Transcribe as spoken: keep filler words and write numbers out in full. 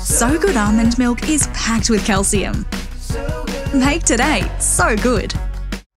So Good almond milk is packed with calcium. Make today so good.